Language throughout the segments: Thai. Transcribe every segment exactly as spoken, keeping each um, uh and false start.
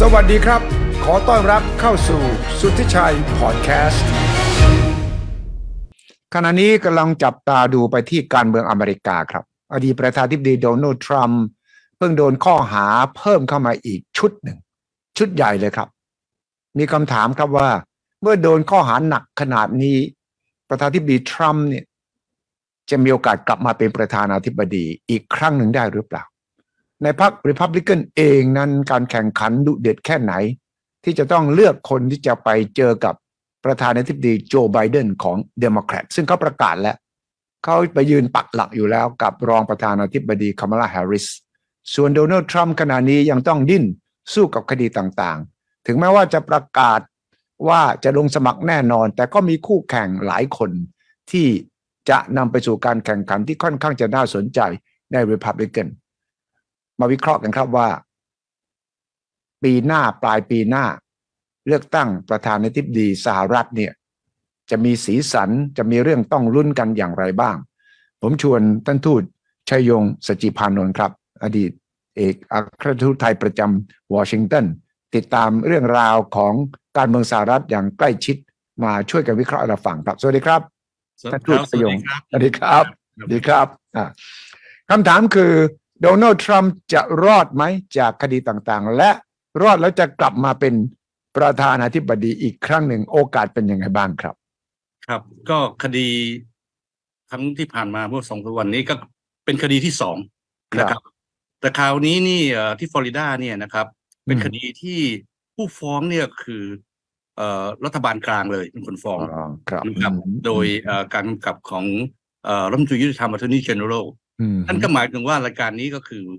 วัสดีครับขอต้อนรับเข้าสู่สุทธิชัยพอดแคสต์ขณะนี้กำลังจับตาดูไปที่การเมืองอเมริกาครับอดีตประธานาธิบดีโดนัลด์ทรัมป์เพิ่งโดนข้อหาเพิ่มเข้ามาอีกชุดหนึ่งชุดใหญ่เลยครับมีคำถามครับว่าเมื่อโดนข้อหาหนักขนาดนี้ประธานาธิบดีทรัมป์เนี่ยจะมีโอกาสกลับมาเป็นประธานาธิบดีอีกครั้งหนึ่งได้หรือเปล่าในพรรค Republican เองนั้นการแข่งขันดุเดือดแค่ไหนที่จะต้องเลือกคนที่จะไปเจอกับประธานาธิบดีโจไบเดนของเดโมแครตซึ่งเขาประกาศแล้วเขาไปยืนปักหลักอยู่แล้วกับรองประธานาธิบดีคามาลาแฮร์ริสส่วนโดนัลด์ทรัมป์ขณะนี้ยังต้องดิ้นสู้กับคดีต่างๆถึงแม้ว่าจะประกาศว่าจะลงสมัครแน่นอนแต่ก็มีคู่แข่งหลายคนที่จะนำไปสู่การแข่งขันที่ค่อนข้างจะน่าสนใจใน Republicanมาวิเคราะห์กันครับว่าปีหน้าปลายปีหน้าเลือกตั้งประธานาธิบดีสหรัฐเนี่ยจะมีสีสันจะมีเรื่องต้องลุ้นกันอย่างไรบ้างผมชวนท่านทูตชัยยงสจิพานนท์ครับอดีตเอกอัครราชทูตไทยประจำวอชิงตันติดตามเรื่องราวของการเมืองสหรัฐอย่างใกล้ชิดมาช่วยกันวิเคราะห์ให้เราฟังครับสวัสดีครับท่านทูตชัยยงสวัสดีครับสวัสดีครับคำถามคือโดนัลด์ทรัมป์จะรอดไหมจากคดีต่างๆและรอดแล้วจะกลับมาเป็นประธานาธิบดีอีกครั้งหนึ่งโอกาสเป็นยังไงบ้างครับครับก็คดีครั้งที่ผ่านมาเมื่อสองวันนี้ก็เป็นคดีที่สองนะครับแต่คราวนี้นี่ที่ฟลอริดาเนี่ยนะครับเป็นคดีที่ผู้ฟ้องเนี่ยคือรัฐบาลกลางเลยเป็นคนฟ้องนะครับโดยการกำกับของรัฐมนตรียุติธรรม Attorney Generalนั่นก็หมายถึงว่ารายการนี้ก็คือ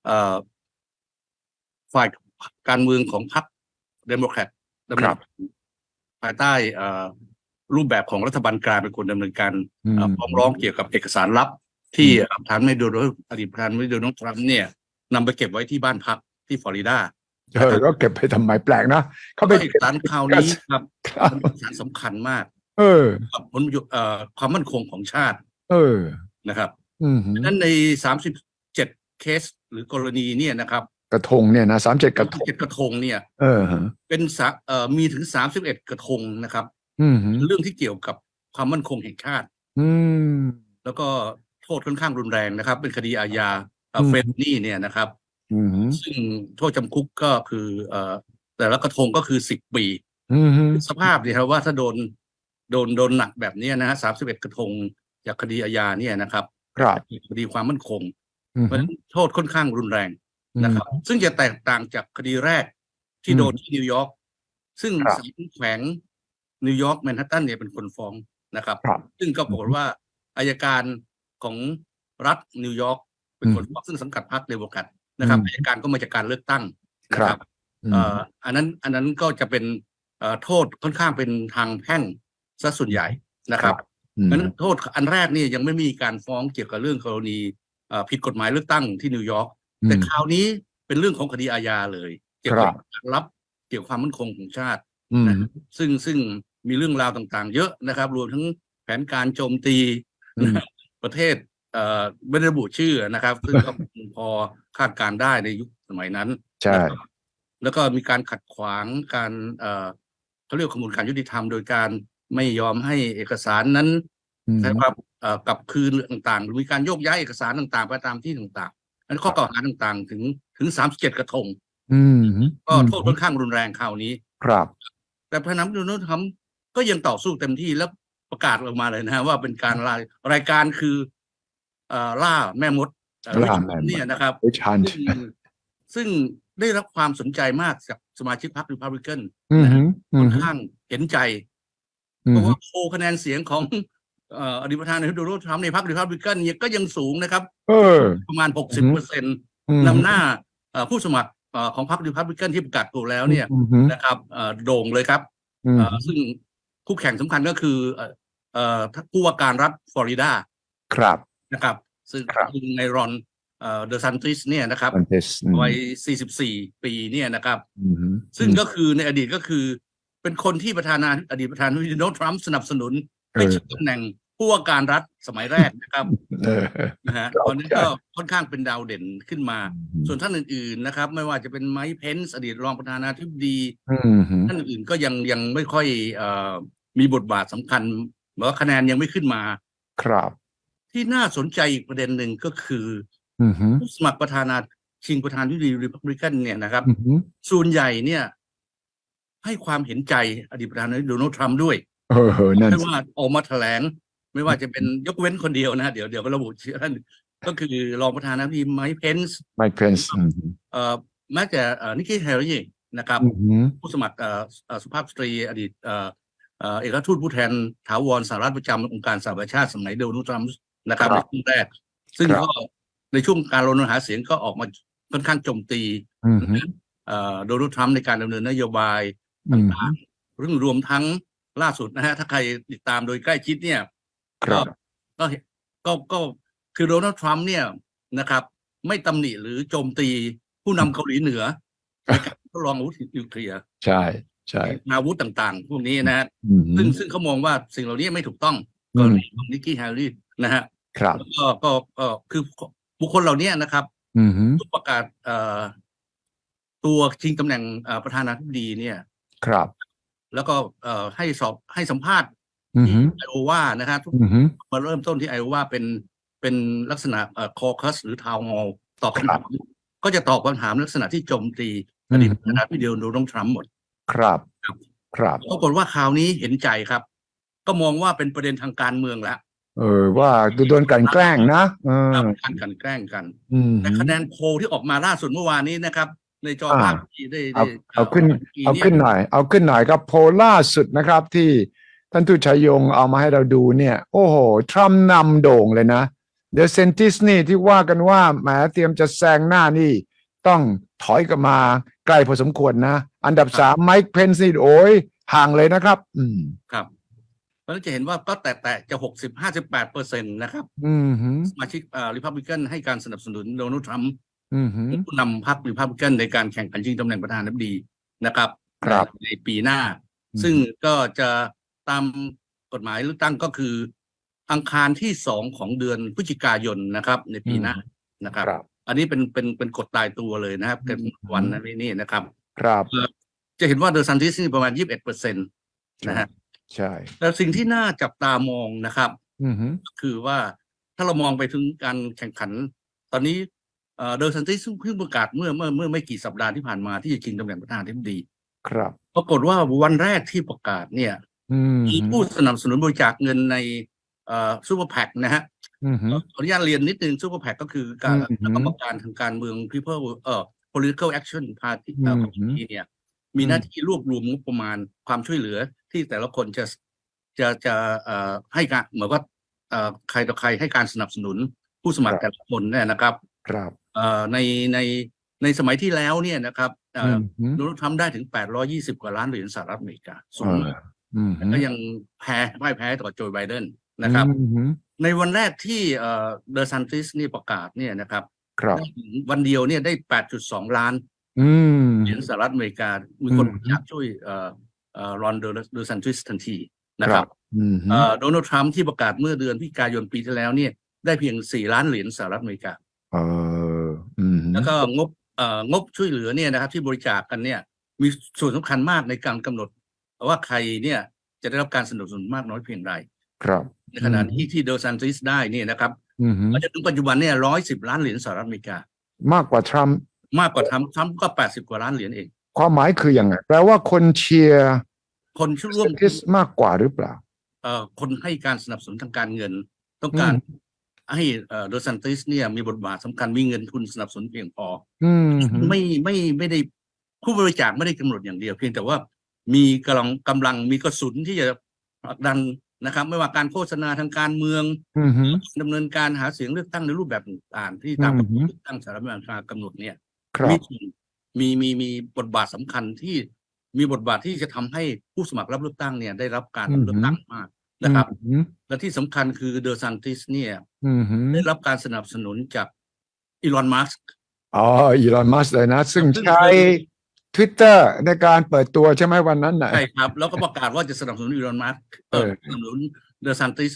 ฝ่ายการเมืองของพรรคเดโมแครตดำเนินภายใต้รูปแบบของรัฐบาลกลางเป็นคนดำเนินการฟ้องร้องเกี่ยวกับเอกสารลับที่ประธานาธิบดีโดนัลด์อดีตประธานาธิบดีโดนัลด์ทรัมป์เนี่ยนำไปเก็บไว้ที่บ้านพักที่ฟลอริดาเออก็เก็บไปทำไมแปลกนะเขาเป็นเอกสารคราวนี้ครับเป็นเอกสารสำคัญมากเออผลความมั่นคงของชาติเออนะครับดังนั้นในสามสิบเจ็ดเคสหรือกรณีเนี่ยนะครับกระทงเนี่ยนะสามสิบเจ็ดกระทงกระทงเนี่ยเออเป็นเอ่อมีถึงสามสิบเอ็ดกระทงนะครับเรื่องที่เกี่ยวกับความมั่นคงแห่งชาติแล้วก็โทษค่อนข้างรุนแรงนะครับเป็นคดีอาญาเฟลนี่เนี่ยนะครับซึ่งโทษจำคุกก็คือเอ่อแต่ละกระทงก็คือสิบปีสภาพเนี่ยครับว่าถ้าโดนโดนโดนหนักแบบนี้นะฮะสามสิบเอ็ดกระทงจากคดีอาญาเนี่ยนะครับคดีความมั่นคงมันโทษค่อนข้างรุนแรงนะครับซึ่งจะแตกต่างจากคดีแรกที่โดนที่นิวยอร์กซึ่งศาลแขวงนิวยอร์กแมนฮัตตันเนี่ยเป็นคนฟ้องนะครับซึ่งก็บอกว่าอัยการของรัฐนิวยอร์กเป็นคนฟ้องซึ่งสังกัดพรรคเดโมแครตนะครับอัยการก็มาจากการเลือกตั้งนะครับอันนั้นอันนั้นก็จะเป็นโทษค่อนข้างเป็นทางแพ่งซะส่วนใหญ่นะครับนั้นโทษอันแรกนี่ยังไม่มีการฟ้องเกี่ยวกับเรื่องกรณีผิดกฎหมายเลือกตั้งที่นิวยอร์กแต่คราวนี้เป็นเรื่องของคดีอาญาเลยเกี่ยวกับการรับเกี่ยวกับความมั่นคงของชาตินะซึ่งซึ่งมีเรื่องราวต่างๆเยอะนะครับรวมทั้งแผนการโจมตีประเทศไม่ได้ระบุชื่อนะครับซึ่งก็พอคาดการได้ในยุคสมัยนั้นใช่แล้วก็มีการขัดขวางการเขาเรียกกระบวนการยุติธรรมโดยการไม่ยอมให้เอกสารนั้นนะครับกลับคืนต่างๆหรือมีการโยกย้ายเอกสารต่างๆไปตามที่ต่างๆอันข้อกล่าวหาต่างๆถึงถึงสามสิบเจ็ดกระทงก็โทษค่อนข้างรุนแรงคราวนี้ครับแต่พระนามโดนัลด์ทรัมป์ก็ยังต่อสู้เต็มที่แล้วประกาศออกมาเลยนะว่าเป็นการรายรายการคือล่าแม่มดล่าแม่มดเนี่ยนะครับซึ่งได้รับความสนใจมากจากสมาชิกพรรครีพับลิกันค่อนข้างเห็นใจเพราะว่าโพลคะแนนเสียงของอดีตประธานาธิบดีโดนัลด์ทรัมป์ในพรรครีพับลิกันเนี่ยก็ยังสูงนะครับประมาณ หกสิบเปอร์เซ็นต์ นำหน้าผู้สมัครของพรรครีพับลิกันที่ประกาศตัวแล้วเนี่ยนะครับโด่งเลยครับซึ่งคู่แข่งสำคัญก็คือผู้ว่าการรัฐฟลอริดาครับนะครับซึ่งในรอนเดอซันติสเนี่ยนะครับวัยสี่สิบสี่ปีเนี่ยนะครับซึ่งก็คือในอดีตก็คือเป็นคนที่ประธานาอดีตประธานาธิบดีโดนัลด์ทรัมป์สนับสนุนให้ชิงตำแหน่งผผู้ว่าการรัฐสมัยแรกนะครับนะฮะตอนนี้ก็ค่อนข้างเป็นดาวเด่นขึ้นมาส่วนท่านอื่นๆนะครับไม่ว่าจะเป็นไมค์เพนส์อดีตรองประธานาธิบดีท่านอื่นก็ยังยังไม่ค่อยเอ่อมีบทบาทสำคัญเพราะคะแนนยังไม่ขึ้นมาครับที่น่าสนใจอีกประเด็นหนึ่งก็คือผู้สมัครประธานาชิงประธานาธิบดีรีพับลิกันเนี่ยนะครับส่วนใหญ่เนี่ยให้ความเห็นใจอดีตประธานาธิบดีโดนัลด์ทรัมป์ด้วยไม่ว่าออกมาแถลงไม่ว่าจะเป็นยกเว้นคนเดียวนะเดี๋ยวเดี๋ยวระบุชื่อท่านก็คือรองประธานาธิบดีไมค์เพนส์ไมค์เพนส์เอ่อแม้แต่นิกกี้เฮลลี่นะครับผู้สมัครเอ่อสุภาพสตรีอดีตเอ่อเอกอัครทูตผู้แทนถาวรสหรัฐประจำองค์การสหประชาชาติสมัยโดนัลด์ทรัมป์นะครับในช่วงแรกซึ่งก็ในช่วงการรณรงค์หาเสียงก็ออกมาค่อนข้างโจมตีโดนัลด์ทรัมป์ในการดำเนินนโยบายต่างๆเรื่องรวมทั้งล่าสุดนะฮะถ้าใครติดตามโดยใกล้ชิดเนี่ยก็ก็ก็ก็คือโดนัลด์ทรัมป์เนี่ยนะครับไม่ตำหนิหรือโจมตีผู้นำเกาหลีเหนือในการทดลองอาวุธนิวเคลียร์ใช่ใช่อาวุธต่างๆพวกนี้นะฮะซึ่งซึ่งเขามองว่าสิ่งเหล่านี้ไม่ถูกต้องกรณีของนิกกี้แฮร์รี่นะฮะครับก็ก็ก็คือบุคคลเหล่านี้นะครับประกาศเอ่อตัวชิงตำแหน่งประธานาธิบดีเนี่ยครับแล้วก็เอ่อให้สอบให้สัมภาษณ์ที่ไอโอวานะครับมาเริ่มต้นที่ไอโอวาเป็นเป็นลักษณะเอ่อคอคัสหรือทาวน์ฮอลล์ตอบคำถามก็จะตอบคำถามลักษณะที่โจมตีอดีตประธานาธิบดีโดนัลด์ทรัมป์หมดครับครับปรากฏว่าคราวนี้เห็นใจครับก็มองว่าเป็นประเด็นทางการเมืองแล้วเออว่าโดนกันแกล้งนะการกันแกล้งกันแต่คะแนนโพลที่ออกมาล่าสุดเมื่อวานนี้นะครับในจอภาพได้เอาเอาขึ้นเอาขึ้นหน่อยเอาขึ้นหน่อยครับโพลล่าสุดนะครับที่ท่านทูตชัยยงเอามาให้เราดูเนี่ยโอ้โหทรัมป์นำโด่งเลยนะเดอะเซนติสนี่ที่ว่ากันว่าแหมเตรียมจะแซงหน้านี่ต้องถอยกลับมาใกล้พอสมควรนะอันดับสามไมค์เพนส์นี่โอ้ยห่างเลยนะครับอืมครับเราจะเห็นว่าก็แตะๆจะหกสิบห้าสิบแปดเปอร์เซ็นต์นะครับสมาชิกอ่าริพับลิกันให้การสนับสนุนโดนัลด์ทรัมป์ผู้นำพรรคริพับลิกันในการแข่งขันชิงตำแหน่งประธานาธิบดีนะครับในปีหน้าซึ่งก็จะตามกฎหมายเลือกตั้งก็คืออังคารที่สองของเดือนพฤศจิกายนนะครับในปีหน้านะครับอันนี้เป็นเป็นเป็นกฎตายตัวเลยนะครับเป็นวันนั้นนี่นะครับครับจะเห็นว่าเดอซันติสนี่ประมาณ ยี่สิบเอ็ดเปอร์เซ็นต์ นะฮะใช่แต่สิ่งที่น่าจับตามองนะครับคือว่าถ้าเรามองไปถึงการแข่งขันตอนนี้เดอซันติสเพิ่งประกาศเมื่อเมื่อเมื่อไม่กี่สัปดาห์ที่ผ่านมาที่จะชิงตำแหน่งประธานาธิบดีครับปรากฏว่าวันแรกที่ประกาศเนี่ยมีผู้สนับสนุนบริจาคเงินในซูเปอร์แพ็คนะฮะขออนุญาตเรียนนิดนึงซูเปอร์แพ็คก็คือการกรรมการทางการเมือง People เอ่อ political action party เนี่ยมีหน้าที่รวบรวมงบประมาณความช่วยเหลือที่แต่ละคนจะจะจะให้การเหมือนว่าใครต่อใครให้การสนับสนุนผู้สมัครแต่ละคนเนี่ยนะครับครับในในในสมัยที่แล้วเนี่ยนะครับโดนัลด์ทรัมป์ได้ถึงแปดร้อยยี่สิบกว่าล้านเหรียญสหรัฐอเมริกาสูงมากแต่ก็ยังแพ้ไม่แพ้ต่อโจไบเดนนะครับในวันแรกที่เดอซันติสนี่ประกาศเนี่ยนะครับวันเดียวเนี่ยได้ แปดจุดสอง ล้านเหรียญสหรัฐอเมริกามีคนอยากช่วยรอนเดอซันติสทันทีนะครับโดนัลด์ทรัมป์ที่ประกาศเมื่อเดือนพฤศจิกายนปีที่แล้วเนี่ยได้เพียงสี่ล้านเหรียญสหรัฐอเมริกาแล้วก็งบงบช่วยเหลือเนี่ยนะครับที่บริจาคกันเนี่ยมีส่วนสำคัญมากในการกำหนดว่าใครเนี่ยจะได้รับการสนับสนุนมากน้อยเพียงไรครับในขณะที่ที่เดอซันติสได้เนี่ยนะครับมาจนถึงปัจจุบันเนี่ยร้อยสิบล้านเหรียญสหรัฐอเมริกามากกว่าทรัมป์มากกว่าทรัมป์ทรัมป์ก็แปดสิบกว่าล้านเหรียญเองความหมายคืออย่างไรแปลว่าคนเชียร์คนร่วมมากกว่าหรือเปล่าเอ่อคนให้การสนับสนุนทางการเงินต้องการให้เอ่อเดอซันติสเนี่ยมีบทบาทสำคัญมีเงินทุนสนับสนุนเพียงพอไม่ไม่ไม่ได้ผู้บริจาคไม่ได้กำหนดอย่างเดียวเพียงแต่ว่ามีกำลังกำลังมีกระสุนที่จะผลักดันนะครับไม่ว่าการโฆษณาทางการเมืองดำเนินการหาเสียงเลือกตั้งในรูปแบบต่างๆที่ตามกฎหมายเลือกตั้งสหรัฐอเมริกากำหนดเนี่ยมีมีมีมีบทบาทสำคัญที่มีบทบาทที่จะทำให้ผู้สมัครรับเลือกตั้งเนี่ยได้รับการเลือกตั้งมากนะครับและที่สำคัญคือเดอซันติสเนี่ยได้รับการสนับสนุนจากอีลอนมัสก์อ๋ออีลอนมัสก์เลยนะซึ่งใช้ Twitter ในการเปิดตัวใช่ไหมวันนั้นน่ะใช่ครับแล้วก็ประกาศว่าจะสนับสนุนอีลอนมัสก์สนับสนุนเดอซันติส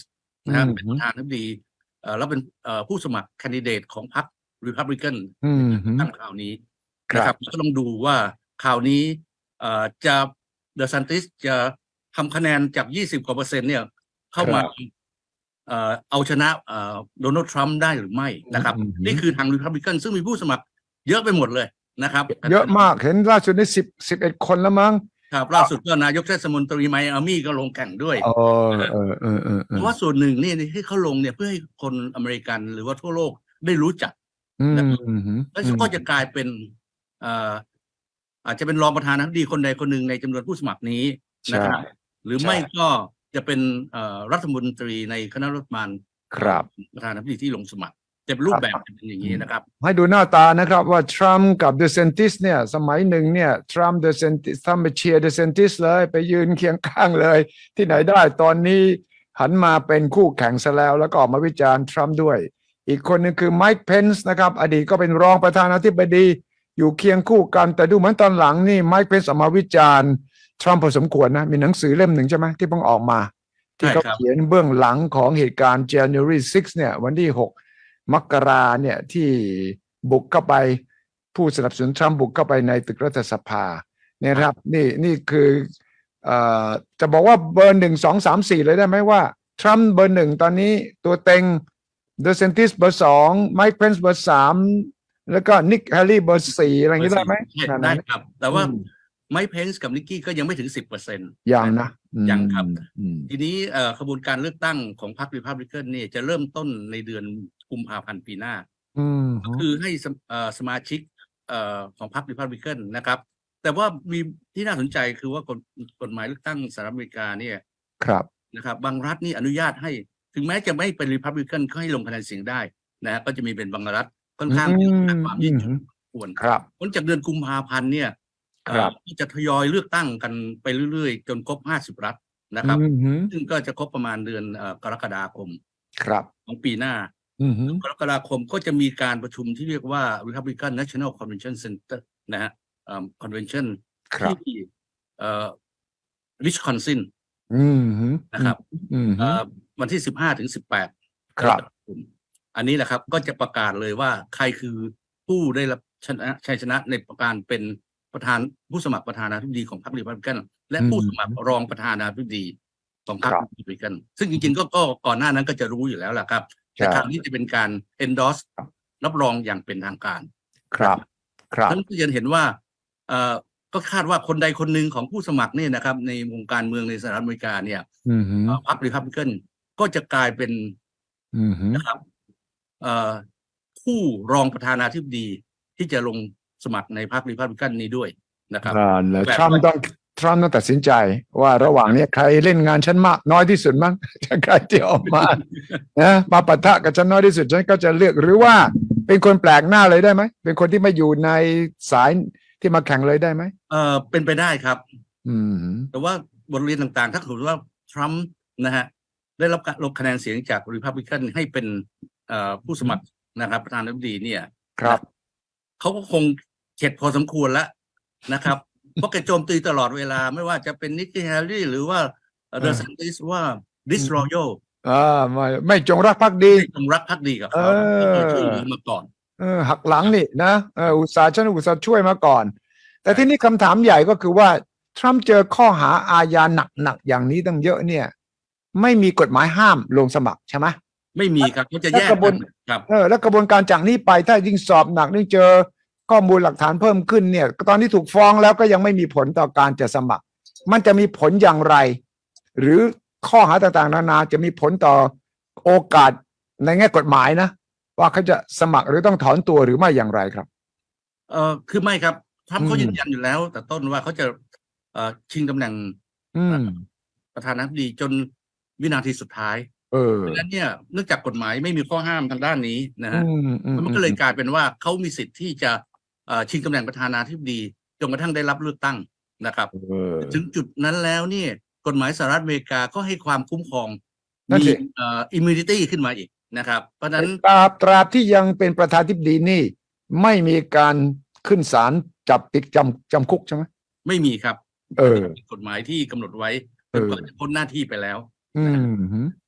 นะฮะเป็นประธานาธิบดีเอ่อแล้วเป็นเอ่อผู้สมัครแคนดิเดตของพรรครีพับลิกันตั้งข่าวนี้นะครับก็ต้องดูว่าข่าวนี้เอ่อจะเดอะซันติสจะทำคะแนนจากยี่สิบกว่าเปอร์เซ็นต์เนี่ยเข้ามาเอ่อเอาชนะเอ่อโดนัลด์ทรัมป์ได้หรือไม่นะครับนี่คือทางรีพับลิกันซึ่งมีผู้สมัครเยอะไปหมดเลยนะครับเยอะมากเห็นล่าสุดนี่สิบสิบเอ็ดคนแล้วมั้งครับล่าสุดก็นายกเทศมนตรีไมอามี่ก็ลงแข่งด้วยเออเออเออเออเพราะว่าส่วนหนึ่งนี่ที่เขาลงเนี่ยเพื่อให้คนอเมริกันหรือว่าทั่วโลกได้รู้จักนะครับแล้วก็จะกลายเป็นเอ่ออาจจะเป็นรองประธานาธิบดีคนใดคนหนึ่งในจำนวนผู้สมัครนี้นะครับหรือไม่ก็จะเป็นเอ่อรัฐมนตรีในคณะรัฐบาลครับประธานาธิบดีที่ลงสมัครจะเป็นรูปแบบเป็นอย่างนี้นะครับให้ดูหน้าตานะครับว่าทรัมป์กับเดอะเซนติสเนี่ยสมัยหนึ่งเนี่ยทรัมป์เดอะเซนติสทำไปเชียร์เดอะเซนติสเลยไปยืนเคียงข้างเลยที่ไหนได้ตอนนี้หันมาเป็นคู่แข่งซะแล้วแล้วก็ออกมาวิจารณ์ทรัมป์ด้วยอีกคนนึงคือไมค์เพนส์นะครับอดีตก็เป็นรองประธานาธิบดีอยู่เคียงคู่กันแต่ดูเหมือนตอนหลังนี่ไมค์เพนส์ออกมาวิจารณ์ทรัมป์พอสมควรนะมีหนังสือเล่มหนึ่งใช่ไหมที่เพิ่งออกมาที่เขาเขียนเบื้องหลังของเหตุการณ์ January ซิกซ์เนี่ยวันที่หกมกราเนี่ยที่บุกเข้าไปผู้สนับสนุนทรัมป์บุกเข้าไปในตึกรัฐสภาเนี่ยครับนี่นี่คือเอ่อจะบอกว่าเบอร์หนึ่งสองสามสี่เลยได้ไหมว่าทรัมป์เบอร์หนึ่งตอนนี้ตัวเต็งเดอะเซนติสเบอร์สองไมค์เพนส์เบอร์สามแล้วก็นิกแฮร์รี่เบอร์สี่อะไรอย่างนี้ได้ไหมได้ครับแต่ว่าไมค์เพนส์กับนิกกี้ก็ยังไม่ถึงสิบเปอร์เซ็นต์ยังนะยังครับทีนี้ขบวนการเลือกตั้งของพรรครีพับลิกันเนี่ยจะเริ่มต้นในเดือนกุมภาพันธ์ปีหน้าก็คือให้สมาชิกของพรรครีพับลิกันนะครับแต่ว่ามีที่น่าสนใจคือว่ากฎกฎหมายเลือกตั้งสหรัฐอเมริกาเนี่ยครับนะครับบางรัฐนี่อนุญาตให้ถึงแม้จะไม่เป็นรีพับลิกันก็ให้ลงคะแนนเสียงได้นะก็จะมีเป็นบางรัฐค่อนข้างมีความยืดหยุ่นควรครับผลจากเดือนกุมภาพันธ์เนี่ยจะทยอยเลือกตั้งกันไปเรื่อยๆจนครบห้าสิบรัฐนะครับซึ่งก็จะครบประมาณเดือนกรกฎาคมของปีหน้ากรกฎาคมก็จะมีการประชุมที่เรียกว่า Republican National Convention Center นะฮะ Convention ที่วิสคอนซินนะครับวันที่สิบห้าถึงสิบแปดครับอันนี้แหละครับก็จะประกาศเลยว่าใครคือผู้ได้รับชนะชัยชนะในการเป็นประธานผู้สมัครประธานาธิบดีของพรรครีพับลิกันและผู้สมัครรองประธานาธิบดีของพรรครีพับลิกันซึ่งจริงๆก็ก็ก่อนหน้านั้นก็จะรู้อยู่แล้วแหละครับแต่คราวนี้จะเป็นการ endorse รับรองอย่างเป็นทางการครับครับนั้นก็จะเห็นว่าเอ่อก็คาดว่าคนใดคนหนึ่งของผู้สมัครเนี่ยนะครับในวงการเมืองในสหรัฐอเมริกาเนี่ยพรรครีพับลิกันก็จะกลายเป็นนะครับเอ่อผู้รองประธานาธิบดีที่จะลงสมัครในพรรครีพับลิกันนี้ด้วยนะครับแล้วทรัมป์ต้องทรัมป์ต้องตัดสินใจว่าระหว่างนี้ใครเล่นงานฉันมากน้อยที่สุดมั้งใครที่ออกมานะมาปะทะกับฉันน้อยที่สุดฉันก็จะเลือกหรือว่าเป็นคนแปลกหน้าเลยได้ไหมเป็นคนที่ไม่อยู่ในสายที่มาแข่งเลยได้ไหมเออเป็นไปได้ครับอืมแต่ว่าบทเรียนต่างๆถ้าสมมติว่าทรัมป์นะฮะได้รับการลงคะแนนเสียงจากรีพับลิกันให้เป็นเอ่อผู้สมัครนะครับประธานาธิบดีเนี่ยครับเขาก็คงเข็ดพอสมควรแล้วนะครับเพราะแกโจมตีตลอดเวลาไม่ว่าจะเป็นนิกกี้แฮร์รี่หรือว่าเดอะซันติสว่า disloyal อ่าไม่ไม่จงรักภักดีไม่จงรักภักดีกับเขาช่วยเหลือมาก่อนเออหักหลังนี่นะเอออุตสาห์ฉันอุตสาห์ช่วยมาก่อนแต่ที่นี่คำถามใหญ่ก็คือว่าทรัมป์เจอข้อหาอาญาหนักๆอย่างนี้ตั้งเยอะเนี่ยไม่มีกฎหมายห้ามลงสมัครใช่ไหมไม่มีครับเขาจะแยกกันครับเออแล้วกระบวนการจากนี้ไปถ้ายิ่งสอบหนักยิ่งเจอข้อมูลหลักฐานเพิ่มขึ้นเนี่ยตอนที่ถูกฟ้องแล้วก็ยังไม่มีผลต่อการจะสมัครมันจะมีผลอย่างไรหรือข้อหาต่างๆนานาจะมีผลต่อโอกาสในแง่กฎหมายนะว่าเขาจะสมัครหรือต้องถอนตัวหรือไม่อย่างไรครับเออคือไม่ครับทรัมป์เขายืนยันอยู่แล้วแต่ต้นว่าเขาจะเอ่อชิงตำแหน่งประธานาธิบดีจนวินาทีสุดท้ายเออดังนั้นเนี่ยเนื่องจากกฎหมายไม่มีข้อห้ามทางด้านนี้นะฮะมันก็เลยกลายเป็นว่าเขามีสิทธิ์ที่จะชิงตำแหน่งประธานาธิบดีจนกระทั่งได้รับเลือกตั้งนะครับถึงจุดนั้นแล้วเนี่ยกฎหมายสหรัฐอเมริกาก็ให้ความคุ้มครองมีเอ่อ immunity ขึ้นมาอีกนะครับเพราะนั้นตราบตราบที่ยังเป็นประธานาธิบดีนี่ไม่มีการขึ้นศาลจับติดจำจำคุกใช่ไหมไม่มีครับเออกฎหมายที่กำหนดไว้จนกว่าจะพ้นหน้าที่ไปแล้วอืม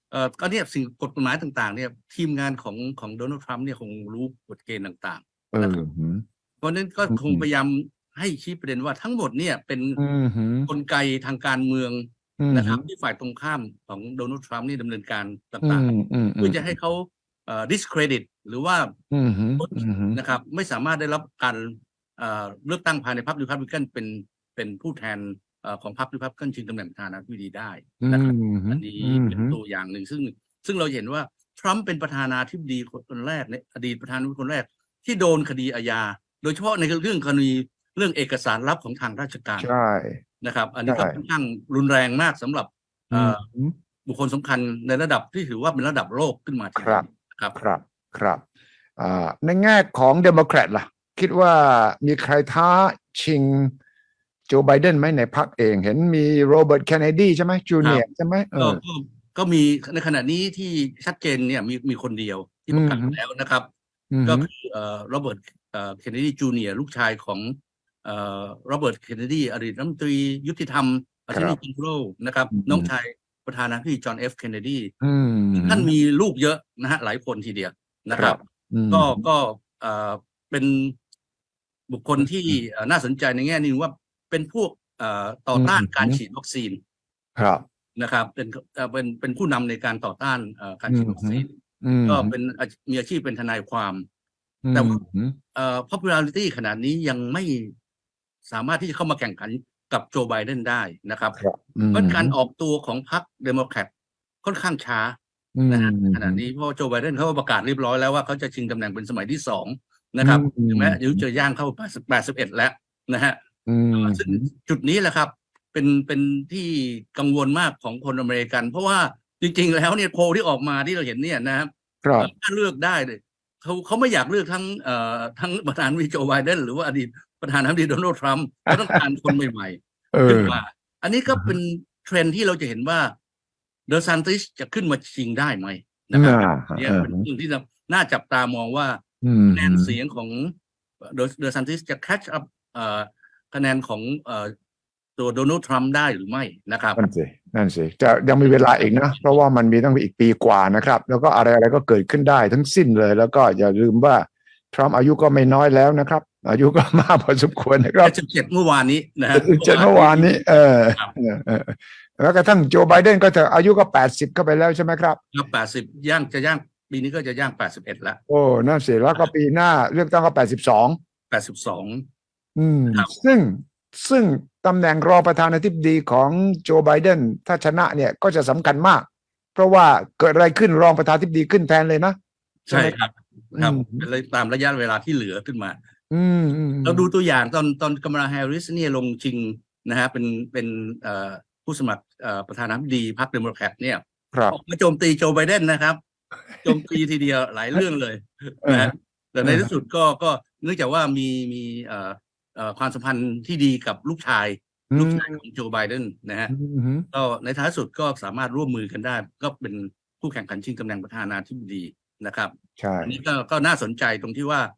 เอ่อก็เนี่ยสิ่งกฎหมายต่างๆเนี่ยทีมงานของของโดนัลด์ทรัมป์เนี่ยคงรู้กฎเกณฑ์ต่างๆนะครับเพราะนั้นก็คงพยายามให้ชี้ประเด็นว่าทั้งหมดเนี่ยเป็นกลไกทางการเมืองนะครับที่ฝ่ายตรงข้ามของโดนัลด์ทรัมป์นี่ดำเนินการต่างๆเพื่อจะให้เขาเอ่อ discredit หรือว่านะครับไม่สามารถได้รับการเอ่อเลือกตั้งภายในพรรครีพับลิกันเป็นเป็นผู้แทนของพรรครีพับลิกันชิงตำแหน่งประธานาธิบดีได้นะครับอันนี้เป็นตัวอย่างหนึ่งซึ่งซึ่งเราเห็นว่าทรัมป์เป็นประธานาธิบดีคนแรกในอดีตประธานาธิบดีคนแรกที่โดนคดีอาญาโดยเฉพาะในเรื่องคดีเรื่องเอกสารลับของทางราชการใช่นะครับอันนี้ก็ค่อนข้างรุนแรงมากสำหรับบุคคลสำคัญในระดับที่ถือว่าเป็นระดับโลกขึ้นมาทีเดียวครับครับครับในแง่ของเดโมแครตล่ะคิดว่ามีใครท้าชิงโจไบเดนไหมในพรรคเองเห็นมีโรเบิร์ตเคนเนดีใช่ไหมจูเนียร์ใช่ไหมเออก็มีในขณะนี้ที่ชัดเจนเนี่ยมีมีคนเดียวที่ประกาศแล้วนะครับก็คือเอ่อโรเบิร์ตเอ่อเคนเนดีจูเนียร์ลูกชายของเอ่อโรเบิร์ตเคนเนดีอดีตรัฐมนตรียุติธรรมอัชนีจินโรนะครับน้องชายประธานาธิบดีจอห์นเอฟเคนเนดีท่านมีลูกเยอะนะฮะหลายคนทีเดียวนะครับก็ก็เอ่อเป็นบุคคลที่น่าสนใจในแง่นึงว่าเป็นพวกต่อต้านการฉีดวัคซีนนะครับเป็นเป็นเป็นผู้นำในการต่อต้านการฉีดวัคซีนก็เป็นมีอาชีพเป็นทนายความแต่ว่า popularity ขนาดนี้ยังไม่สามารถที่จะเข้ามาแข่งขันกับโจไบเดนได้นะครับเพราะการออกตัวของพรรคเดโมแครตค่อนข้างช้านะฮะขณะนี้เพราะโจไบเดนเขาประกาศเรียบร้อยแล้วว่าเขาจะชิงตำแหน่งเป็นสมัยที่สองนะครับถึงแม้อายุจะย่างเข้าแปดสิบเอ็ดแล้วนะฮะซึ่งจุดนี้แหละครับเป็นเป็นที่กังวลมากของคนอเมริกันเพราะว่าจริงๆแล้วเนี่ยโพลที่ออกมาที่เราเห็นเนี่ยนะครับถ้าเลือกได้เลยเขาเขาไม่อยากเลือกทั้งเอ่อทั้งประธานาธิบดีโจไบเดนหรือว่าอดีตประธานาธิบดีโดนัลด์ทรัมป์เขาต้องการคนใหม่ๆขึ้นมาอันนี้ก็เป็นเทรนด์ที่เราจะเห็นว่าเดอซันติสจะขึ้นมาชิงได้ไหมนะครับเนี่ยเป็นเรื่องที่น่าจับตามองว่าคะแนนเสียงของเดอซันติสจะ catch up คะแนนของตัวโดนัลด์ทรัมป์ได้หรือไม่นะครับนั่นสินั่นสิจะยังมีเวลาอีกนะเพราะว่ามันมีตั้งอีกปีกว่านะครับแล้วก็อะไรอะไรก็เกิดขึ้นได้ทั้งสิ้นเลยแล้วก็อย่าลืมว่าทรัมป์อายุก็ไม่น้อยแล้วนะครับอายุก็มากพอสมควรนะครับเจ็ดเมื่อวานนี้นะฮะเจ็ดเมื่อวานนี้เออแล้วกระทั่งโจไบเดนก็จะอายุก็แปดสิบเข้าไปแล้วใช่ไหมครับครับแปดสิบย่างจะย่างปีนี้ก็จะย่างแปดสิบเอ็ดแล้วโอ้น่าเสียแล้วก็ปีหน้าเลือกตั้งก็แปดสิบสองแปดสิบสองอืมซึ่งซึ่งตำแหน่งรองประธานาธิบดีของโจไบเดนถ้าชนะเนี่ยก็จะสำคัญมากเพราะว่าเกิดอะไรขึ้นรองประธานาธิบดีขึ้นแทนเลยนะใช่ครับครับเป็นเลยตามระยะเวลาที่เหลือขึ้นมาอืมเราดูตัวอย่างตอนตอนกัมมาลาแฮร์ริสเนี่ยลงชิงนะฮะเป็นเป็นผู้สมัครประธานาธิบดีพรรคเดโมแครตเนี่ยออกมาโจมตีโจไบเดนนะครับโจมตีทีเดียวหลายเรื่องเลยนะฮะแต่ในที่สุดก็ก็เนื่องจากว่ามีมีความสัมพันธ์ที่ดีกับลูกชายลูกชายของโจไบเดนนะฮะก็ในท้ายสุดก็สามารถร่วมมือกันได้ก็เป็นผู้แข่งขันชิงตำแหน่งประธานาธิบดีนะครับอันนี้ก็ก็น่าสนใจตรงที่ว่า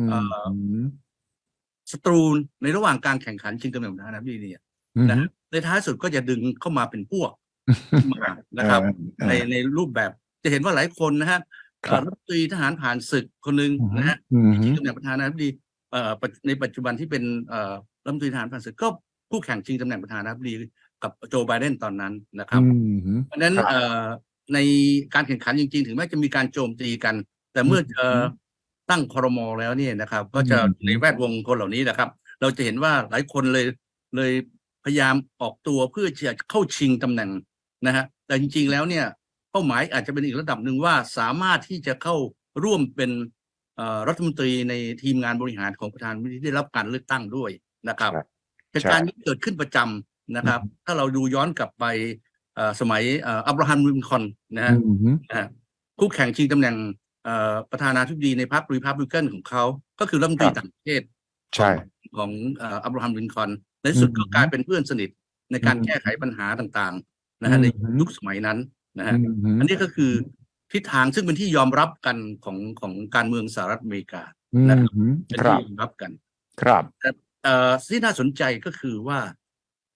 ศัตรูในระหว่างการแข่งขันชิงตำแหน่งประธานาธิบดีเนี่ยนะในท้ายสุดก็จะดึงเข้ามาเป็นพวกมานะครับในในรูปแบบจะเห็นว่าหลายคนนะฮะรัฐมนตรีทหารผ่านศึกคนหนึ่งนะฮะชิงตำแหน่งประธานาธิบดีในปัจจุบันที่เป็นรัฐมนตรีทหารผ่านศึกก็คู่แข่งชิงตำแหน่งประธานาธิบดีกับโจไบเดนตอนนั้นนะครับเพราะฉะนั้นในการแข่งขันจริงๆถึงแม้จะมีการโจมตีกันแต่เมื่อตั้งครม.แล้วเนี่ยนะครับก็จะในแวดวงคนเหล่านี้นะครับเราจะเห็นว่าหลายคนเลยเลยพยายามออกตัวเพื่อจะเข้าชิงตำแหน่งนะฮะแต่จริงๆแล้วเนี่ยเป้าหมายอาจจะเป็นอีกระดับหนึ่งว่าสามารถที่จะเข้าร่วมเป็นรัฐมนตรีในทีมงานบริหารของประธานาธิบดีที่ได้รับการเลือกตั้งด้วยนะครับเหตุการณ์นี้เกิดขึ้นประจำนะครับถ้าเราดูย้อนกลับไปสมัยอับราฮัมลินคอล์นนะฮะคู่แข่งชิงตำแหน่งประธานาธิบดีในพรรครีพับลิกันของเขาก็คือรัฐมนตรีต่างประเทศของอับราฮัมลินคอล์นในสุดก็กลายเป็นเพื่อนสนิทในการแก้ไขปัญหาต่างๆนะฮะในยุคสมัยนั้นนะฮะอันนี้ก็คือทิศทางซึ่งเป็นที่ยอมรับกันของของการเมืองสหรัฐอเมริกานะครับเป็นที่ยอมรับกันครับแต่ที่น่าสนใจก็คือว่า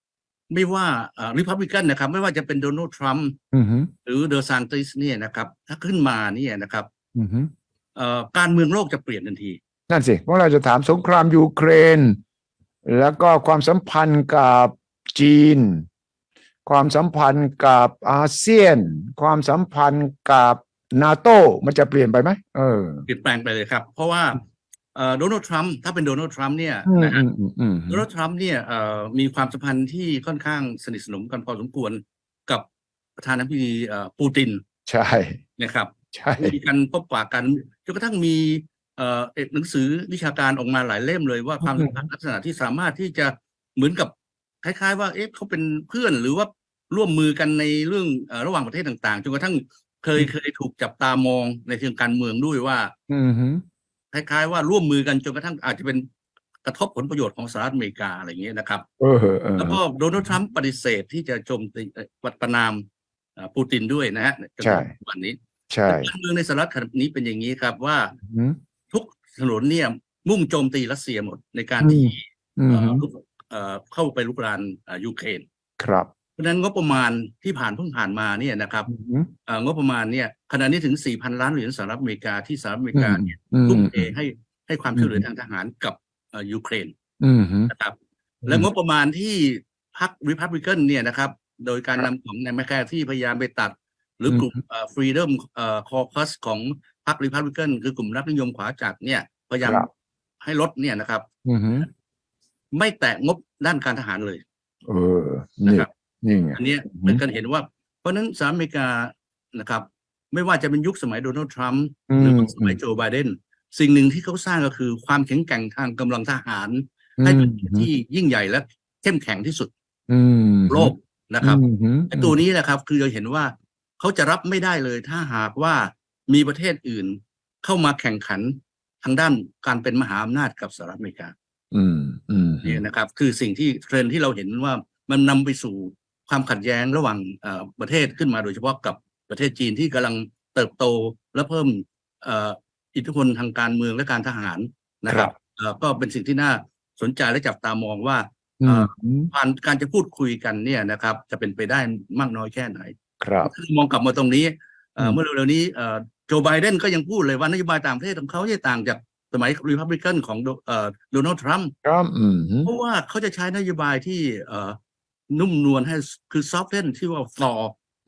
ไม่ว่าอ่าริพับลิกันนะครับไม่ว่าจะเป็นโดนัลด์ทรัมป์หรือเดอซานติสเนี่ยนะครับถ้าขึ้นมาเนี่ยนะครับเอ่อการเมืองโลกจะเปลี่ยนทันทีนั่นสิเพราะเราจะถามสงครามยูเครนแล้วก็ความสัมพันธ์กับจีนความสัมพันธ์กับอาเซียนความสัมพันธ์กับนาโต้มันจะเปลี่ยนไปไหมเออเปลี่ยนแปลงไปเลยครับเพราะว่าโดนัลด์ทรัมป์ถ้าเป็นโดนัลด์ทรัมป์เนี่ยนะฮะโดนัลด์ทรัมป์เนี่ยมีความสัมพันธ์ที่ค่อนข้างสนิทสนมกันพอสมควรกับประธานาธิบดีปูตินใช่นะครับใช่มีการพบปะกันจนกระทั่งมีเอ่อหนังสือวิชาการออกมาหลายเล่มเลยว่าความสัมพันธ์ลักษณะที่สามารถที่จะเหมือนกับคล้ายๆว่าเอ๊ะเขาเป็นเพื่อนหรือว่าร่วมมือกันในเรื่องเอ่อระหว่างประเทศต่างๆจนกระทั่งเคยเคยถูกจับตามองในเชิงการเมืองด้วยว่าคล้ายๆว่าร่วมมือกันจนกระทั่งอาจจะเป็นกระทบผลประโยชน์ของสหรัฐอเมริกาอะไรอย่างเงี้ยนะครับแล้วก็โดนัลด์ทรัมป์ปฏิเสธที่จะโจมตีประณามปูตินด้วยนะฮะใช่วันนี้ใช่การเมืองในสหรัฐขณะนี้เป็นอย่างนี้ครับว่าทุกถนนเนี่ยมุ่งโจมตีรัสเซียหมดในการที่เข้าไปลุกรานยูเครนครับเพราะฉะนั้นงบประมาณที่ผ่านเพิ่งผ่านมาเนี่ยนะครับงบประมาณเนี่ยขณะนี้ถึง สี่พัน ล้านเหรียญสหรัฐอเมริกาที่สหรัฐอเมริกาเนี่ยทุ่มเทให้ให้ความช่วยเหลือทางทหารกับยูเครนนะครับและงบประมาณที่พรรคริพับลิกันเนี่ยนะครับโดยการนำของนายแมคคาที่พยายามไปตัดหรือกลุ่มฟรีดอมคอคัสของพรรคริพับลิกันคือกลุ่มนักนิยมขวาจัดเนี่ยพยายามให้ลดเนี่ยนะครับไม่แตะงบด้านการทหารเลยเออนะครับนี่อันนี้เป็นการเห็นว่าเพราะนั้นสหรัฐอเมริกานะครับไม่ว่าจะเป็นยุคสมัยโดนัลด์ทรัมป์หรือสมัยโจไบเดนสิ่งหนึ่งที่เขาสร้างก็คือความแข็งแกร่งทางกำลังทหารให้เป็นที่ยิ่งใหญ่และเข้มแข็งที่สุดโลกนะครับไอ้ตัวนี้แหละครับคือเราเห็นว่าเขาจะรับไม่ได้เลยถ้าหากว่ามีประเทศอื่นเข้ามาแข่งขันทางด้านการเป็นมหาอำนาจกับสหรัฐอเมริกานี่นะครับคือสิ่งที่เทรนด์ที่เราเห็นว่ามันนำไปสู่ความขัดแย้งระหว่างประเทศขึ้นมาโดยเฉพาะกับประเทศจีนที่กำลังเติบโตและเพิ่มอิทธิพลทางการเมืองและการทหารนะครับก็เป็นสิ่งที่น่าสนใจและจับตามองว่าผ่านการจะพูดคุยกันเนี่ยนะครับจะเป็นไปได้มากน้อยแค่ไหนครับมองกลับมาตรงนี้เมื่อเร็วๆนี้โจไบเดนก็ยังพูดเลยว่านโยบายต่างประเทศของเขาจะต่างจากสมัยรีพับลิกันของโดนัลด์ทรัมป์เพราะว่าเขาจะใช้นโยบายที่นุ่มนวลให้คือซอฟต์เทนที่ว่า for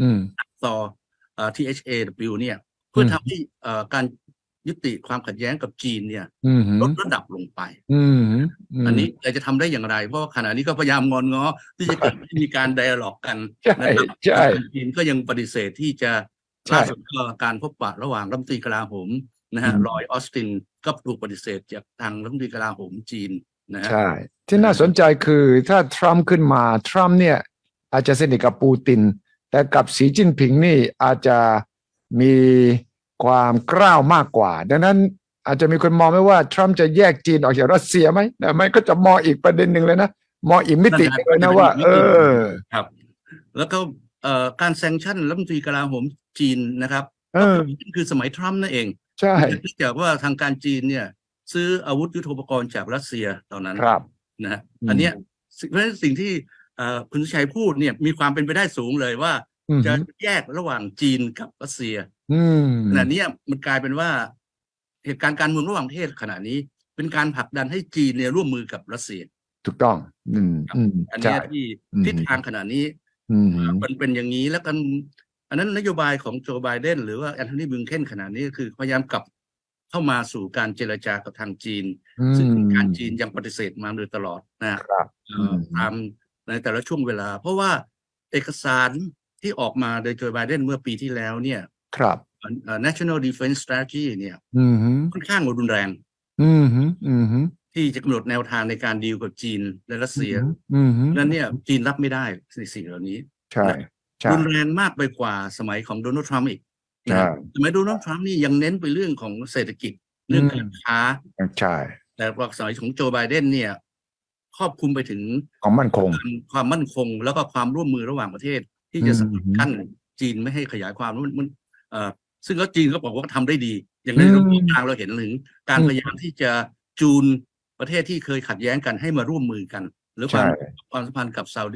forที เอช เอ ดับเบิลยู เนี่ยเพื่อทำให้การยุติความขัดแย้งกับจีนเนี่ยลดระดับลงไปอันนี้จะทำได้อย่างไรเพราะขณะนี้ก็พยายามงอนง้อที่จะเกิดมีการไดอะล็อกกันนะครับจีนก็ยังปฏิเสธที่จะล่าสุดก็การพบปะระหว่างรัฐมนตรีกลาโหมนะฮะลอยออสตินก็ถูกปฏิเสธจากทางรัฐมนตรีกลาโหมจีนนะฮะใช่ที่น่าสนใจคือถ้าทรัมป์ขึ้นมาทรัมป์เนี่ยอาจจะสนิทกับปูตินแต่กับสีจิ้นผิงนี่อาจจะมีความกล้าวมากกว่าดังนั้นอาจจะมีคนมองไม่ว่าทรัมป์จะแยกจีนออกจากรัสเซียไหมแต่ไม่ก็จะมองอีกประเด็นหนึ่งเลยนะมองอีกมิติเลยนะว่าเออครับแล้วก็การแซงชั่นรัฐมนตรีกลาโหมจีนนะครับก็คือสมัยทรัมป์นั่นเองใช่เนื่องจากว่าทางการจีนเนี่ยซื้ออาวุธยุทโธปกรณ์จากรัสเซียตอนนั้นนะฮะอันเนี้ยเพราะฉะนั้นสิ่งที่คุณชัยพูดเนี่ยมีความเป็นไปได้สูงเลยว่าจะแยกระหว่างจีนกับรัสเซียขณะนี้มันกลายเป็นว่าเหตุการณ์การเมืองระหว่างประเทศขณะนี้เป็นการผลักดันให้จีนเนี่ยร่วมมือกับรัสเซียถูกต้องอันนี้ที่ทิศทางขณะนี้มันเป็นอย่างนี้แล้วกันอันนั้นนโยบายของโจไบเดนหรือว่าแอนโทนีบลิงเคนขณะนี้คือพยายามกลับเข้ามาสู่การเจรจากับทางจีนซึ่งการจีนยังปฏิเสธมาโดยตลอดนะครับตามในแต่ละช่วงเวลาเพราะว่าเอกสารที่ออกมาโดยโจไบเดนเมื่อปีที่แล้วเนี่ยครับ National Defense Strategy เนี่ยค่อนข้างรุนแรงที่จะกำหนดแนวทางในการดีลกับจีนและรัสเซียนั้นเนี่ยจีนรับไม่ได้ในสิ่งเหล่านี้รุนแรงมากไปกว่าสมัยของโดนัลด์ทรัมป์อีกสมัยโดนัลด์ทรัมป์นี่ยังเน้นไปเรื่องของเศรษฐกิจเรื่องการค้าใช่แต่พอสมัยของโจไบเดนเนี่ยครอบคลุมไปถึงความมั่นคงความมั่นคงแล้วก็ความร่วมมือระหว่างประเทศที่จะสกัดกั้นจีนไม่ให้ขยายความมันซึ่งก็จีนก็บอกว่าทำได้ดีอย่างในรูปทางเราเห็นถึงการพยายามที่จะจูนประเทศที่เคยขัดแย้งกันให้มาร่วมมือกันหรือความความสัมพันธ์กับซาอุดิ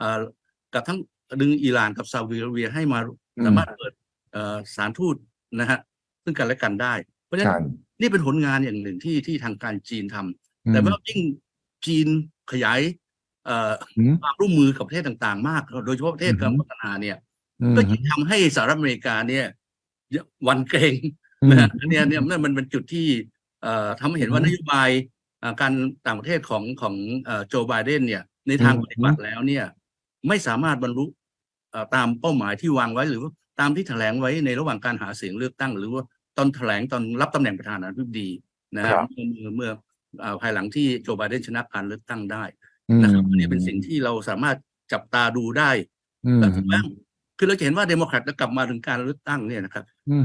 กับทั้งดึงอิหร่านกับซาอุดิอาระเบียให้มาสามารถเปิดสถานทูตนะฮะซึ่งกันและกันได้เพราะฉะนั้นนี่เป็นผลงานอย่างหนึ่งที่ที่ทางการจีนทำแต่ว่ายิ่งจีนขยายความร่วมมือกับประเทศต่างๆมากโดยเฉพาะประเทศกำลังพัฒนาเนี่ยก็ยิ่งทำให้สหรัฐอเมริกาเนี่ยวันเกรงนะฮะอันนี้เนี่ยมันเป็นจุดที่ทำให้เห็นว่านโยบายการต่างประเทศของของโจไบเดนเนี่ยในทางปฏิบัติแล้วเนี่ยไม่สามารถบรรลุตามเป้าหมายที่วางไว้หรือว่าตามที่แถลงไว้ในระหว่างการหาเสียงเลือกตั้งหรือว่าตอนแถลงตอนรับตำแหน่งประธานาธิบดีนะครับเมื่อเมื่อภายหลังที่โจไบเดนชนะการเลือกตั้งได้นะครับอันนี้เป็นสิ่งที่เราสามารถจับตาดูได้แต่ถึงแม้คือเราจะเห็นว่าเดโมแครตจะกลับมาถึงการเลือกตั้งเนี่ยนะครับ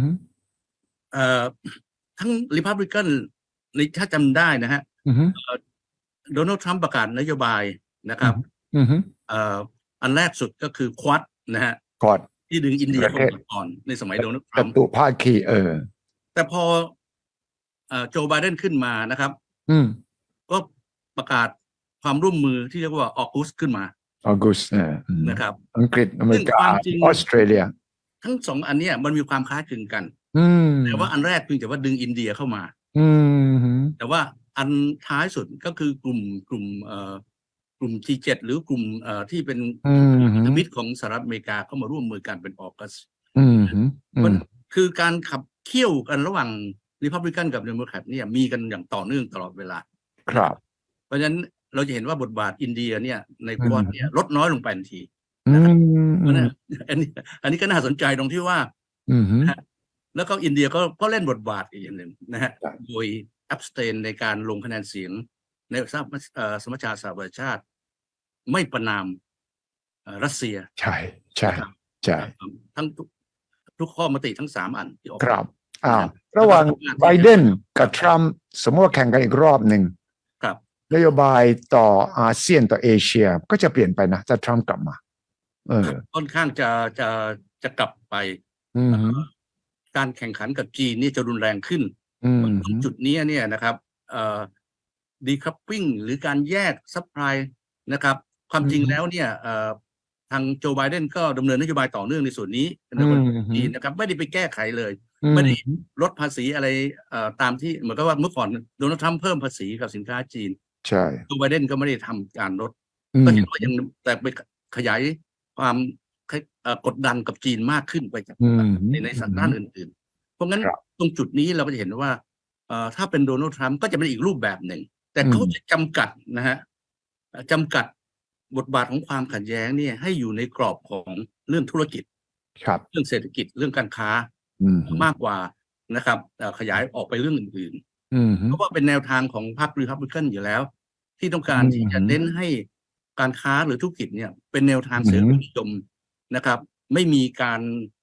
ทั้งริพับลิกันถ้าจำได้นะฮะโดนัลด์ทรัมป์ประกาศนโยบายนะครับอันแรกสุดก็คือควอดนะฮะควอดที่ดึงอินเดียเข้ามาก่อนในสมัยโดนัลด์ทรัมป์ตุภาคีเออแต่พอโจไบเดนขึ้นมานะครับก็ประกาศความร่วมมือที่เรียกว่าออกุสขึ้นมาออกุสนะครับอังกฤษอเมริกาออสเตรเลียทั้งสองอันเนี้ยมันมีความคล้ายคลึงกันแต่ว่าอันแรกเพียงแต่ว่าดึงอินเดียเข้ามาแต่ว่าอันท้ายสุดก็คือกลุ่มกลุ่มเอ่อกลุ่ม จี เจ็ด หรือกลุ่มเอ่อที่เป็นพันธมิตรของสหรัฐอเมริกาเข้ามาร่วมมือกันเป็นออกัสมันคือการขับเคี่ยวกันระหว่างริพับลิกันกับเดโมแครตเนี่ยมีกันอย่างต่อเนื่องตลอดเวลาครับเพราะฉะนั้นเราจะเห็นว่าบทบาทอินเดียเนี่ยในควอดเนี่ยลดน้อยลงไปทันทีนะครับอันนี้อันนี้ก็น่าสนใจตรงที่ว่าแล้วก็อินเดียก็ก็เล่นบทบาทอีกอย่างหนึ่งนะฮะโดยabstain ในการลงคะแนนเสียงในสมัชชาสหประชาชาติไม่ประนามรัสเซียใช่ใช่ใช่ทั้งทุกข้อมติทั้งสามอันที่ออกครับอ่าระหว่างไบเดนกับทรัมป์สมมติว่าแข่งกันอีกรอบหนึ่งครับนโยบายต่ออาเซียนต่อเอเชียก็จะเปลี่ยนไปนะถ้าทรัมป์กลับมาเออค่อนข้างจะจะจะกลับไปการแข่งขันกับจีนนี่จะรุนแรงขึ้นจุดนี้เนี่ยนะครับเอ่อดีคัพปิ้งหรือการแยกซัพพลายนะครับความจริงแล้วเนี่ยเอ่อทางโจไบเดนก็ดำเนินนโยบายต่อเนื่องในส่วนนี้จีนนะครับไม่ได้ไปแก้ไขเลยไม่ได้ลดภาษีอะไรเอ่อตามที่เหมือนกับว่าเมื่อก่อนโดนัลด์ทรัมป์เพิ่มภาษีกับสินค้าจีนใช่โจไบเดนก็ไม่ได้ทำการลดก็เห็นว่ายังแต่ไปขยายความกดดันกับจีนมากขึ้นไปจากในในสัดด้านอื่นๆเพราะงั้นตรงจุดนี้เราก็จะเห็นว่าถ้าเป็นโดนัลด์ทรัมป์ก็จะเป็นอีกรูปแบบหนึ่งแต่เขาจะจำกัดนะฮะจำกัดบทบาทของความขัดแย้งเนี่ยให้อยู่ในกรอบของเรื่องธุรกิจเรื่องเศรษฐกิจเรื่องการค้ามากกว่านะครับขยายออกไปเรื่องอื่นๆเพราะว่าเป็นแนวทางของพรรครีพับลิกันอยู่แล้วที่ต้องการที่จะเน้นให้การค้าหรือธุรกิจเนี่ยเป็นแนวทางเสรีนิยมนะครับไม่มีการ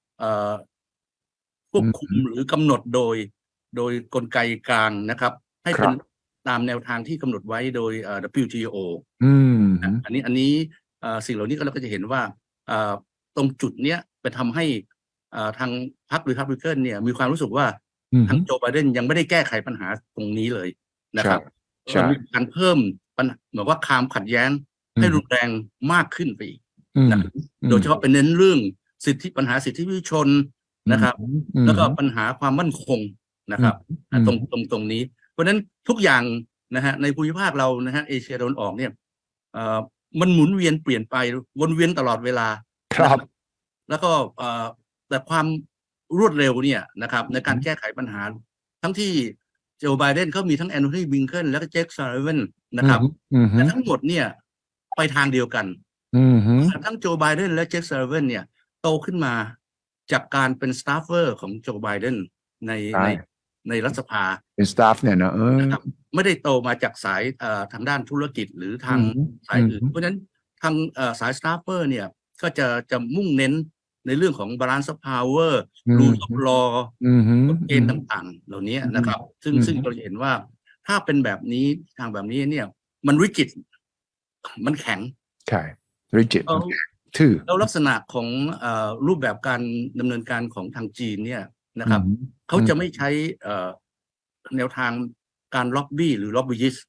ควบคุมหรือกำหนดโดยโดยกลไกกลางนะครับให้เป็นตามแนวทางที่กำหนดไว้โดย ดับเบิลยู ที โอ อันนี้อันนี้สิ่งเหล่านี้ก็เราก็จะเห็นว่าตรงจุดเนี้ยไปทำให้ทางพรรครีพับลิกันเนี่ยมีความรู้สึกว่าทางโจไบเดนยังไม่ได้แก้ไขปัญหาตรงนี้เลยนะครับมีการเพิ่มปัญหาเหมือนว่าความขัดแย้งให้รุนแรงมากขึ้นไปอีกนะโดยเฉพาะเป็นเน้นเรื่องสิทธิปัญหาสิทธิมนุษยชนนะครับแล้วก็ปัญหาความมั่นคงนะครับตรงตรงตรงนี้เพราะฉะนั้นทุกอย่างนะฮะในภูมิภาคเรานะฮะเอเชียตะวันออกเนี่ยเอ่อมันหมุนเวียนเปลี่ยนไปวนเวียนตลอดเวลาครับแล้วก็เอ่อแต่ความรวดเร็วเนี่ยนะครับในการแก้ไขปัญหาทั้งที่โจไบเดนเขามีทั้งแอนโทนีบิงเกิลแล้วก็เจคซาลิเวนนะครับแต่ทั้งหมดเนี่ยไปทางเดียวกันทั้งโจไบเดนและเจคซาลิเวนเนี่ยโตขึ้นมาจากการเป็นสตาฟเฟอร์ของโจไบเดนในในในรัฐสภาเป็นสตาฟเนี่ยนะเออไม่ได้โตมาจากสายทางด้านธุรกิจหรือทางสายอื่นเพราะฉะนั้นทางสายสตาฟเฟอร์เนี่ยก็จะจะมุ่งเน้นในเรื่องของ balance of power rule of law กฎเกณฑ์ต่างๆเหล่านี้นะครับซึ่งซึ่งเราเห็นว่าถ้าเป็นแบบนี้ทางแบบนี้เนี่ยมันริจิตมันแข็งใช่ริจิตถือแล้วลักษณะของรูปแบบการดำเนินการของทางจีนเนี่ยนะครับเขาจะไม่ใช้แนวทางการล็อบบี้หรือล็อบบี้ยิส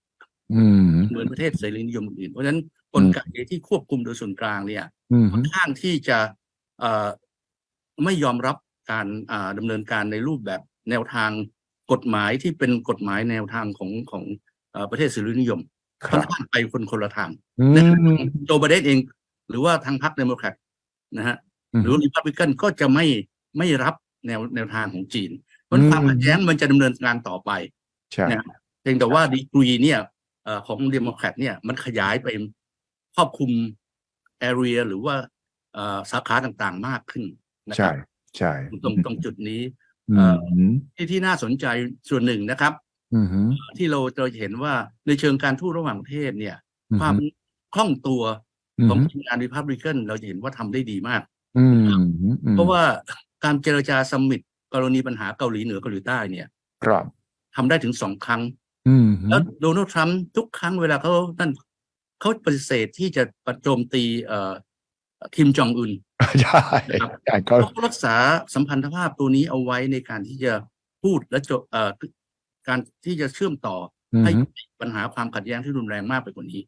เหมือนประเทศเสรีนิยมอื่นเพราะฉะนั้นกลไกที่ควบคุมโดยส่วนกลางเนี่ยค่อนข้างที่จะไม่ยอมรับการดำเนินการในรูปแบบแนวทางกฎหมายที่เป็นกฎหมายแนวทางของของประเทศเสรีนิยมค่อนข้างไปคนคนละทางโจไบเดนเองหรือว่าทางพรรคเดโมแครตนะฮะหรือริพับลิกันก็จะไม่ไม่รับแนวแนวทางของจีนเพราะความขัดแย้งมันจะดำเนินการต่อไปนะเพียงแต่ว่าดีกรีเนี่ยของเดโมแครตเนี่ยมันขยายไปครอบคลุม area หรือว่าสาขาต่างๆมากขึ้นนะครับใช่ตรงตรงจุดนี้ที่ที่น่าสนใจส่วนหนึ่งนะครับที่เราเราเห็นว่าในเชิงการทูตระหว่างประเทศเนี่ยความคล่องตัวของทีมงานริพับลิกันเราจะเห็นว่าทำได้ดีมากเพราะว่าการเจรจาซัมมิตกรณีปัญหาเกาหลีเหนือเกาหลีใต้เนี่ยทำได้ถึงสองครั้งแล้วโดนัลด์ทรัมป์ทุกครั้งเวลาเขานั่นเขาปฏิเสธที่จะโจมตีเอ่อคิมจองอึนใช่เขารักษาสัมพันธภาพตัวนี้เอาไว้ในการที่จะพูดและจบเอ่อการที่จะเชื่อมต่อให้ปัญหาความขัดแย้งที่รุนแรงมากไปกว่านี้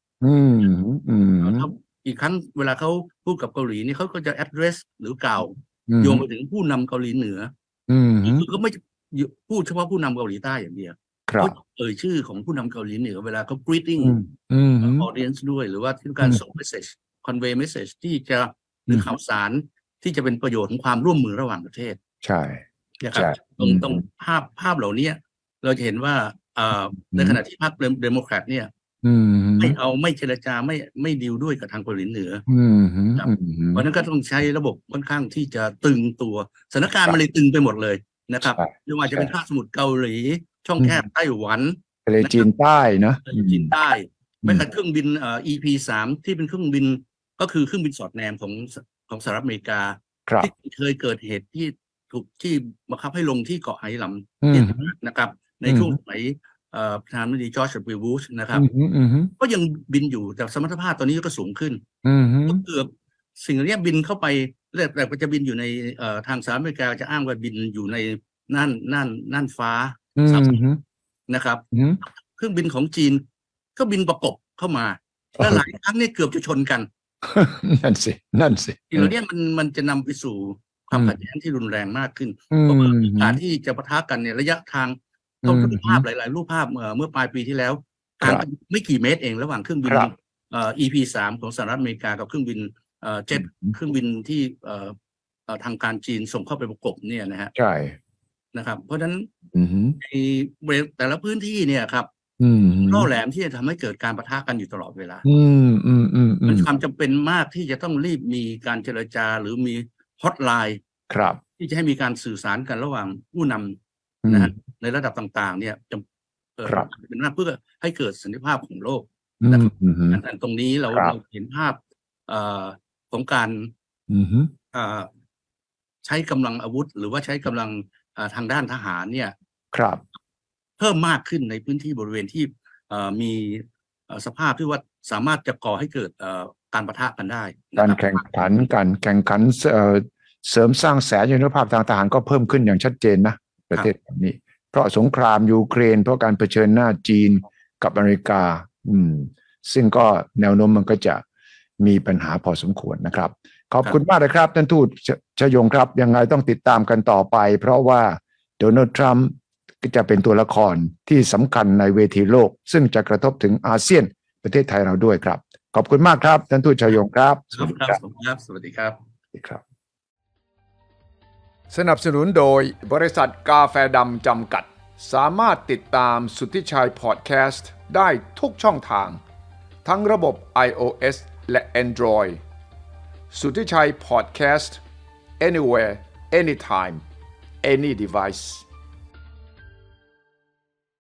อีกครั้งเวลาเขาพูดกับเกาหลีนี่เขาก็จะ address หรือกล่าวโยงไปถึงผู้นำเกาหลีเหนือคือเขาไม่พูดเฉพาะผู้นำเกาหลีใต้อย่างเดียวเขาเอ่ยชื่อของผู้นำเกาหลีเหนือเวลาเขา greeting audience ด้วยหรือว่าที่การส่ง message convey message ที่จะหรือข่าวสารที่จะเป็นประโยชน์ของความร่วมมือระหว่างประเทศใช่นะครับตรงตรงภาพภาพเหล่านี้เราจะเห็นว่าในขณะที่พรรคเดโมแครตเนี่ยไม่เอาไม่เจรจาไม่ไม่ดีลด้วยกับทางเกาหลีเหนือเพราะนั้นก็ต้องใช้ระบบค่อนข้างที่จะตึงตัวสถานการณ์มันเลยตึงไปหมดเลยนะครับไม่ว่าจะเป็นคาบสมุทรเกาหลีช่องแคบไต้หวันทะเลจีนใต้นะจีนใต้แม้กระทั่งเครื่องบินเอ่อ อี พี สาม ที่เป็นเครื่องบินก็คือเครื่องบินสอดแนมของของสหรัฐอเมริกาที่เคยเกิดเหตุที่ถูกที่บังคับให้ลงที่เกาะไหหลำนะครับในช่วงสมัยประธานาธิบดีจอร์จ ดับเบิลยู บุชนะครับก็ยังบินอยู่แต่สมรรถภาพตอนนี้ก็สูงขึ้นก็เกือบสิ่งเหล่านี้บินเข้าไปแต่ก็จะบินอยู่ในทางสหรัฐอเมริกาจะอ้างว่าบินอยู่ในน่านน่านน่านฟ้านะครับเครื่องบินของจีนก็บินประกบเข้ามาและหลายครั้งเนี่ยเกือบจะชนกันนั่นสินั่นสิทีนี้มันมันจะนำไปสู่ความขัดแย้งที่รุนแรงมากขึ้นเพราะว่าการที่จะปะทะกันเนี่ยระยะทางต้องรูปภาพหลายๆรูปภาพเมื่อเมื่อปลายปีที่แล้วต่างกันไม่กี่เมตรเองระหว่างเครื่องบินเอ่อ อี พี สาม ของสหรัฐอเมริกากับเครื่องบินเอ่อเจ็ตเครื่องบินที่เอ่อทางการจีนส่งเข้าไปประกบเนี่ยนะฮะใช่นะครับเพราะฉะนั้นในแต่ละพื้นที่เนี่ยครับล่อแหลมที่จะทำให้เกิดการปะทะกันอยู่ตลอดเวลามันความจำเป็นมากที่จะต้องรีบมีการเจรจาหรือมีฮอตไลน์ที่จะให้มีการสื่อสารกันระหว่างผู้นำนะฮะในระดับต่างๆเนี่ยจะเป็นมากเพื่อให้เกิดสันติภาพของโลกนะครับอันตรงนี้เราเราเห็นภาพของการใช้กำลังอาวุธหรือว่าใช้กำลังทางด้านทหารเนี่ยเพิ่มมากขึ้นในพื้นที่บริเวณที่มีสภาพที่ว่าสามารถจะก่อให้เกิดการปะทะกันได้การแข่งขันการแข่งขันเสริมสร้างแสนยานุภาพทางทหารก็เพิ่มขึ้นอย่างชัดเจนนะประเทศนี้เพราะสงครามยูเครนเพราะการเผชิญหน้าจีนกับอเมริกาอืมซึ่งก็แนวโน้มมันก็จะมีปัญหาพอสมควรนะครับขอบคุณมากเลยครับท่านทูตชยงครับยังไงต้องติดตามกันต่อไปเพราะว่าโดนัลด์ทรัมป์ก็จะเป็นตัวละครที่สำคัญในเวทีโลกซึ่งจะกระทบถึงอาเซียนประเทศไทยเราด้วยครับขอบคุณมากครับท่านทูตชยงครับสวัสดีครับสวัสดีครับสวัสดีครับสนับสนุนโดยบริษัทกาแฟดำจำกัดสามารถติดตามสุทธิชัยพอดแคสต์ได้ทุกช่องทางทั้งระบบ iOS และ Android สุทธิชัยพอดแคสต์ anywhere anytime any device